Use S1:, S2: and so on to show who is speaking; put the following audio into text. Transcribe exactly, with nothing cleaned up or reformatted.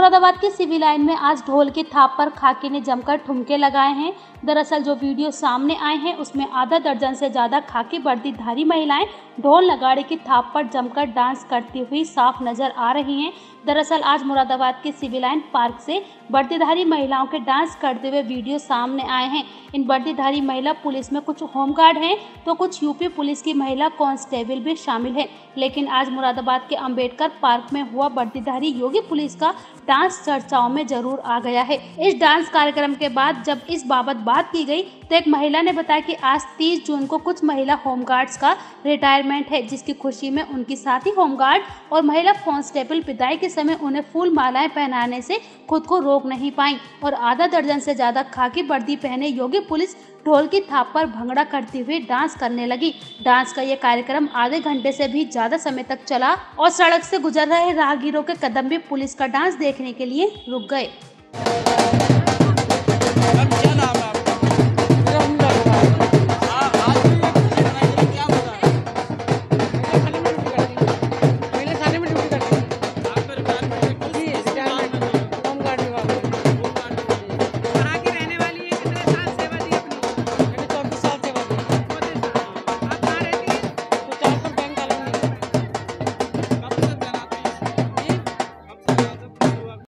S1: मुरादाबाद के civil line में आज ढोल की थाप पर खाकी ने जमकर ठुमके लगाए हैं। दरअसल जो वीडियो सामने आए हैं उसमें आधा दर्जन से ज्यादा खाकी वर्दीधारी महिलाएं ढोल नगाड़े की थाप पर जमकर डांस करती हुई साफ नजर आ रही हैं। दरअसल आज मुरादाबाद के सिविल लाइन पार्क से वर्दीधारी महिलाओं के डांस करते हुए वीडियो सामने आए हैं। इन वर्दीधारी महिला पुलिस में कुछ होमगार्ड हैं तो कुछ यूपी पुलिस की महिला कांस्टेबल भी शामिल है। लेकिन आज मुरादाबाद के अंबेडकर पार्क में हुआ वर्दीधारी योगी पुलिस का डांस चर्चाओं में जरूर आ गया है। इस डांस कार्यक्रम के बाद जब इस बाबत बात की गई तो एक महिला ने बताया कि आज तीस जून को कुछ महिला होमगार्ड्स का रिटायरमेंट है, जिसकी खुशी में उनकी साथी होमगार्ड और महिला कांस्टेबल विदाई के समय उन्हें फूल मालाएं पहनाने से खुद को रोक नहीं पाई और आधा दर्जन से ज्यादा खाकी वर्दी पहने योगी पुलिस ढोल की थाप पर भंगड़ा करती हुई डांस करने लगी। डांस का ये कार्यक्रम आधे घंटे से भी ज्यादा समय तक चला और सड़क से गुजर रहे राहगीरों के कदम भी पुलिस का डांस देखने के लिए रुक गए।
S2: क्या नाम है?